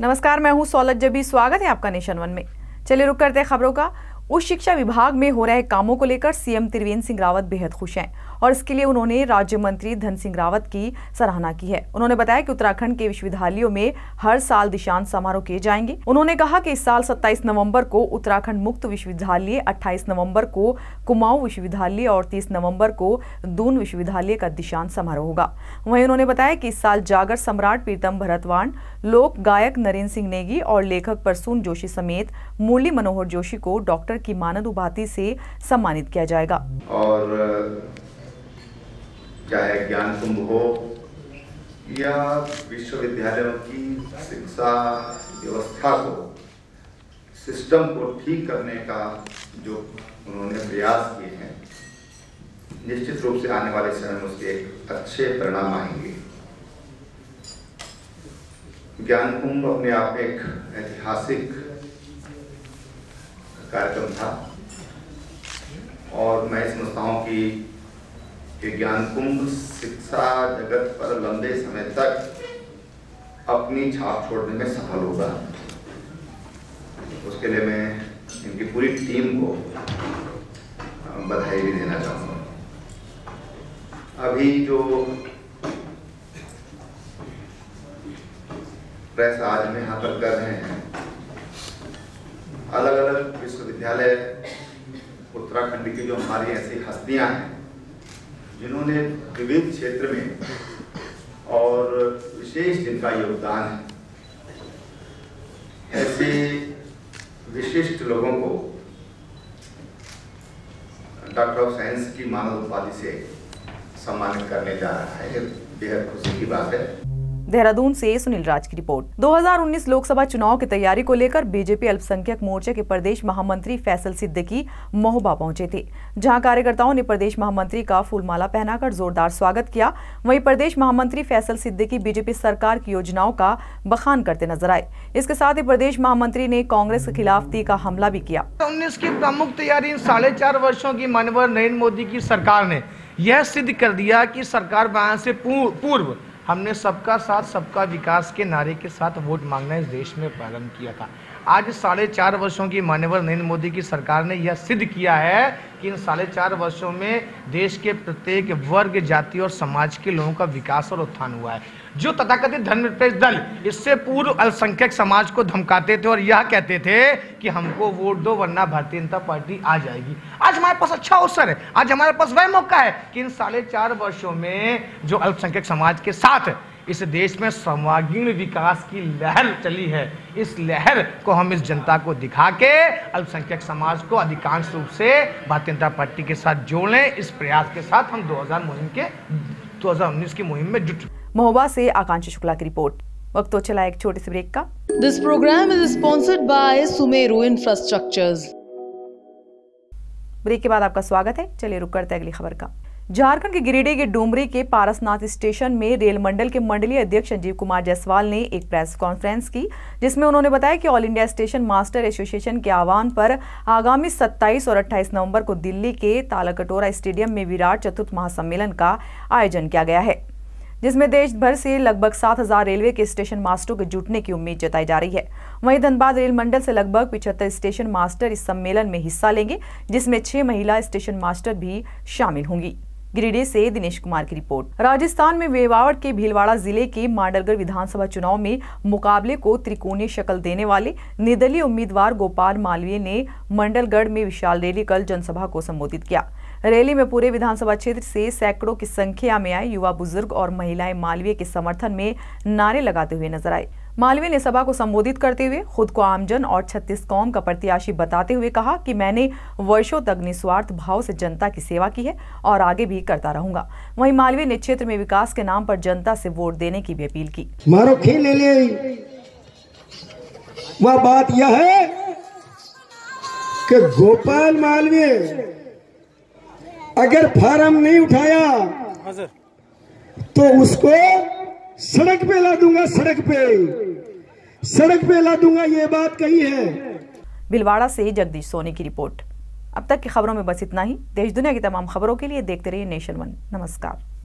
नमस्कार, मैं हूं सौलत जबी। स्वागत है आपका नेशन वन में। चलिए रुक करते हैं खबरों का। उच्च शिक्षा विभाग में हो रहे कामों को लेकर सीएम त्रिवेंद्र सिंह रावत बेहद खुश हैं और इसके लिए उन्होंने राज्य मंत्री धन सिंह रावत की सराहना की है। उन्होंने बताया कि उत्तराखंड के विश्वविद्यालयों में हर साल दीक्षांत समारोह किए जाएंगे। उन्होंने कहा कि इस साल 27 नवंबर को उत्तराखंड मुक्त विश्वविद्यालय, 28 नवंबर को कुमाऊं विश्वविद्यालय और 30 नवंबर को दून विश्वविद्यालय का दीक्षांत समारोह होगा। वहीं उन्होंने बताया कि इस साल जागर सम्राट प्रीतम भरतवाण, लोक गायक नरेंद्र सिंह नेगी और लेखक प्रसून जोशी समेत मुरली मनोहर जोशी को डॉक्टर की मानद उपाधि से सम्मानित किया जाएगा। और चाहे ज्ञान कुंभ हो या विश्वविद्यालयों की शिक्षा व्यवस्था को, सिस्टम को ठीक करने का जो उन्होंने प्रयास किए हैं, निश्चित रूप से आने वाले समय में उसके एक अच्छे परिणाम आएंगे। ज्ञान कुंभ अपने आप में एक ऐतिहासिक कार्यक्रम था और मैं समझता हूं कि ज्ञान कुंभ शिक्षा जगत पर लंबे समय तक अपनी छाप छोड़ने में सफल होगा। उसके लिए मैं इनकी पूरी टीम को बधाई भी देना चाहूँगा। अभी जो प्रयास आज हम यहाँ पर कर रहे हैं, अलग अलग विश्वविद्यालय उत्तराखंड की जो हमारी ऐसी हस्तियां हैं जिन्होंने विविध क्षेत्र में और विशेष जिनका योगदान है, ऐसे विशिष्ट लोगों को डॉक्टर ऑफ साइंस की मानद उपाधि से सम्मानित करने जा रहा है। बेहद खुशी की बात है। देहरादून से सुनील राज की रिपोर्ट। 2019 लोकसभा चुनाव की तैयारी को लेकर बीजेपी अल्पसंख्यक मोर्चे के प्रदेश महामंत्री फैसल सिद्दीकी महोबा पहुंचे थे, जहां कार्यकर्ताओं ने प्रदेश महामंत्री का फूलमाला पहनाकर जोरदार स्वागत किया। वहीं प्रदेश महामंत्री फैसल सिद्दीकी बीजेपी सरकार की योजनाओं का बखान करते नजर आए। इसके साथ ही प्रदेश महामंत्री ने कांग्रेस के खिलाफ तीखा हमला भी किया। 19 की प्रमुख तैयारी इन 4.5 वर्षों की माननीय नरेंद्र मोदी की सरकार ने यह सिद्ध कर दिया कि सरकार बनाने से पूर्व हमने सबका साथ सबका विकास के नारे के साथ वोट मांगना इस देश में प्रारंभ किया था। आज 4.5 वर्षों की माननीय नरेंद्र मोदी की सरकार ने यह सिद्ध किया है कि इन 4.5 वर्षों में देश के प्रत्येक वर्ग, जाति और समाज के लोगों का विकास और उत्थान हुआ है। जो तथाकथित धर्मनिरपेक्ष दल इससे पूर्व अल्पसंख्यक समाज को धमकाते थे और यह कहते थे कि हमको वोट दो वरना भारतीय जनता पार्टी आ जाएगी, आज हमारे पास अच्छा अवसर है। आज हमारे पास वह मौका है कि इन 4.5 वर्षों में जो अल्पसंख्यक समाज के साथ इस देश में सर्वांगीण विकास की लहर चली है, इस लहर को हम इस जनता को दिखा के अल्पसंख्यक समाज को अधिकांश रूप से भारतीय जनता पार्टी के साथ जोड़ लें। इस प्रयास के साथ हम 2019 की मुहिम में जुट। महोबा से आकांक्षा शुक्ला की रिपोर्ट। वक्त तो चला एक छोटे से ब्रेक का। This programme is sponsored by Sumeru infrastructures. Break के बाद आपका स्वागत है। चलिए रुक करते हैं अगली खबर का। झारखंड के गिरिडीह के डुमरी के पारसनाथ स्टेशन में रेल मंडल के मंडलीय अध्यक्ष संजीव कुमार जायसवाल ने एक प्रेस कॉन्फ्रेंस की, जिसमें उन्होंने बताया कि all India station master association के आह्वान पर आगामी 27 और 28 नवंबर को दिल्ली के तालकटोरा स्टेडियम में विराट चतुर्थ महासम्मेलन का आयोजन किया गया है, जिसमें देश भर से लगभग 7,000 रेलवे के स्टेशन मास्टरों के जुटने की उम्मीद जताई जा रही है। वहीं धनबाद रेल मंडल से लगभग 75 स्टेशन मास्टर इस सम्मेलन में हिस्सा लेंगे, जिसमें 6 महिला स्टेशन मास्टर भी शामिल होंगी। गिरिडीह से दिनेश कुमार की रिपोर्ट। राजस्थान में वेवावट के भीलवाड़ा जिले के मांडलगढ़ विधानसभा चुनाव में मुकाबले को त्रिकोणीय शक्ल देने वाले निर्दलीय उम्मीदवार गोपाल मालवीय ने मंडलगढ़ में विशाल रैली कर जनसभा को संबोधित किया। रैली में पूरे विधानसभा क्षेत्र से सैकड़ों की संख्या में आए युवा, बुजुर्ग और महिलाएं मालवीय के समर्थन में नारे लगाते हुए नजर आए। मालवीय ने सभा को संबोधित करते हुए खुद को आमजन और 36 कौम का प्रत्याशी बताते हुए कहा कि मैंने वर्षों तक निस्वार्थ भाव से जनता की सेवा की है और आगे भी करता रहूंगा। वहीं मालवीय ने क्षेत्र में विकास के नाम पर जनता से वोट देने की भी अपील की। मारो खेल ले ले, वह बात यह है कि गोपाल मालवीय अगर फार्म नहीं उठाया तो उसको सड़क पे ला दूंगा, सड़क पे ला दूंगा, ये बात कही है। भीलवाड़ा से जगदीश सोनी की रिपोर्ट। अब तक की खबरों में बस इतना ही। देश दुनिया की तमाम खबरों के लिए देखते रहिए नेशन वन। नमस्कार।